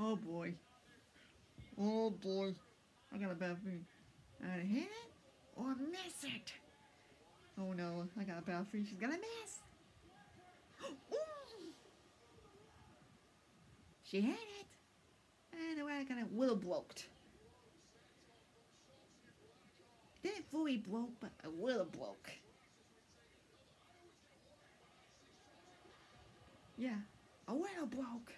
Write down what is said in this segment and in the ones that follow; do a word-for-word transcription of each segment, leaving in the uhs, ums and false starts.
Oh boy. Oh boy. I got a bad feeling. I gotta hit it or miss it. Oh no, I got a bad feeling she's gonna miss. Ooh. She hit it. And I got a little bloked. Didn't fully bloke, but a little bloke. Yeah, a little bloke.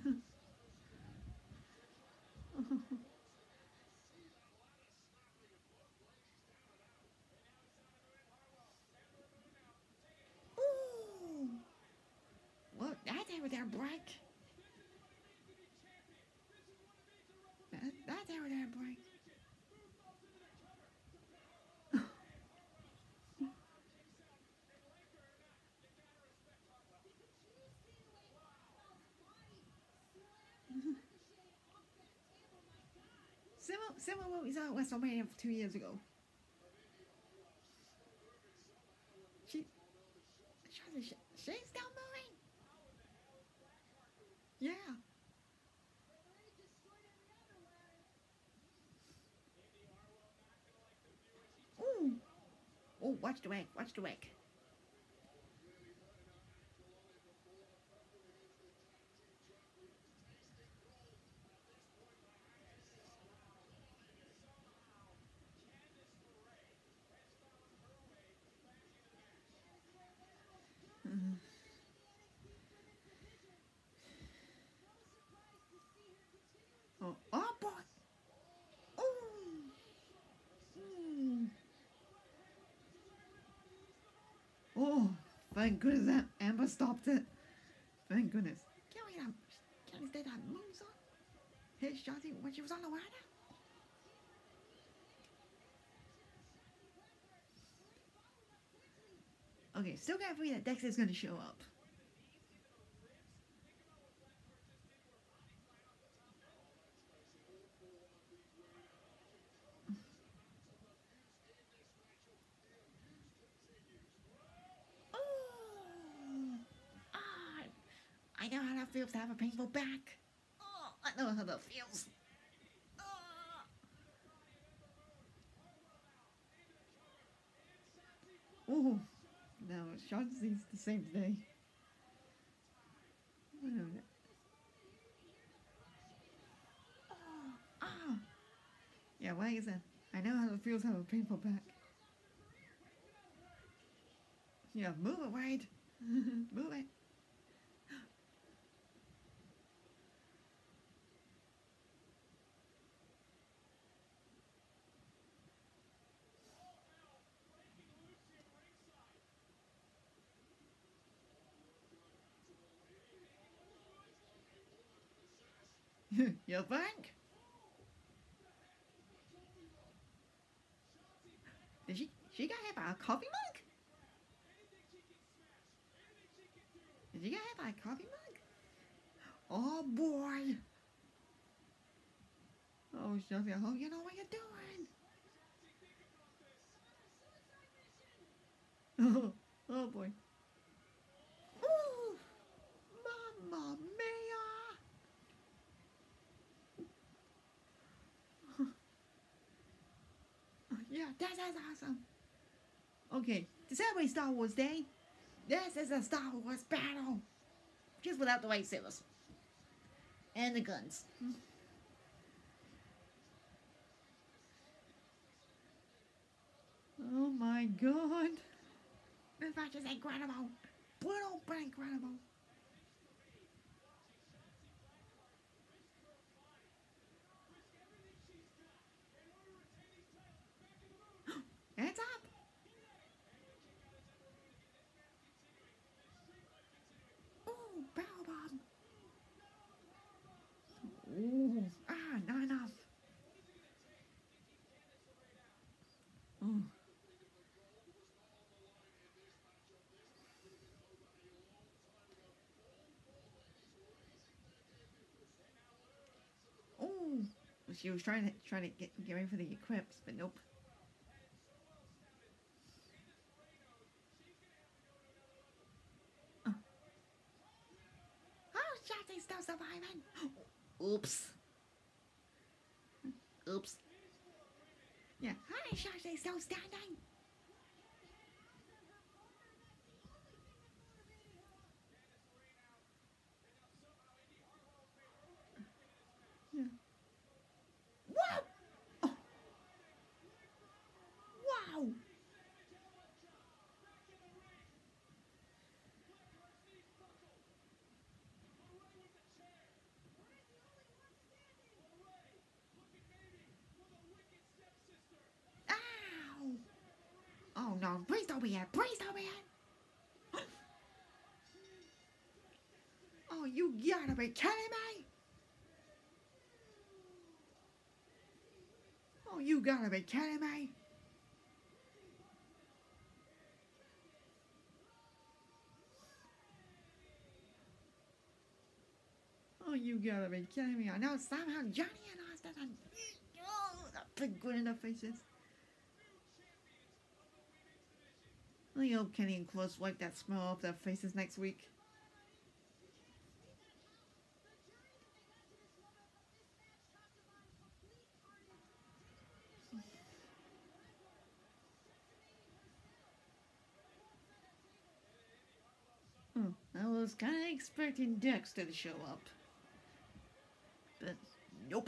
Ooh. Well, that's over there, break. That, that's over there, break. Similar, similar what we saw at WrestleMania two years ago. She, she she's still moving. Yeah. Ooh. Oh, watch the wig. Watch the wig. Uh, oh, oh boy. Ooh. Ooh. Oh, thank goodness that Amber stopped it. Thank goodness. Can we have, can we did that moonsault? Hit Shotzi when she was on the ladder? Okay, still can't believe that Dexter's gonna show up. Oh, ah, I know how that feels to have a painful back. Oh, I know how that feels. Oh, no, Shotzi's the same today. Oh, ah. Yeah, like I said, I know how it feels to have a painful back. Yeah, move it, Wade. Move it. You think? Did she? She got hit by a coffee mug? Did she get hit by a coffee mug? Oh boy! Oh, Shotzi, I hope you know what you're doing. Oh, oh boy. Ooh! Mamma mia! Yeah, that, that's awesome. Okay, to celebrate Star Wars Day, this is a Star Wars battle. Just without the lightsabers. And the guns. Oh my god. This match is incredible. Brutal but incredible. It's up. Ooh, barrel bomb. Ooh, ah, not enough. Ooh. Ooh. She was trying to trying to get get ready for the eclipse, but nope. Uh. Oh, Shotzi's still surviving. Oops. Oops. Yeah. How many shots they still standing? Yeah. What? Oh. Wow. Ow. Oh no, please don't be it. Please don't be it. Oh, you gotta be kidding me. Oh, you gotta be kidding me. Oh, you gotta be kidding me. I know somehow Johnny and Austin and oh, that big grin in their faces. I hope Kenny and Close wipe that smile off their faces next week. Hmm, I was kind of expecting Dexter to show up. But nope.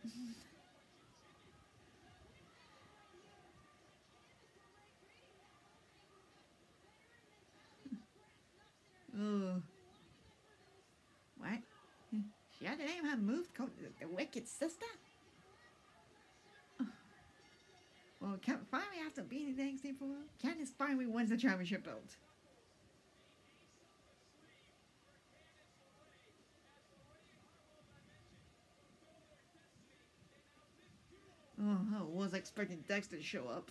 Oh. What? She had the name her move called the, the Wicked Sister? Well, can finally after beating the N X T for Candice finally wins the championship belt. Oh, I was expecting Dexter to show up.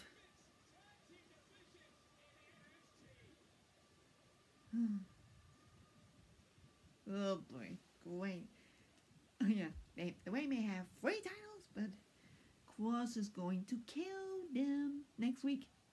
Oh boy, Gwen. Oh yeah, they, the way may have three titles, but Cross is going to kill them next week.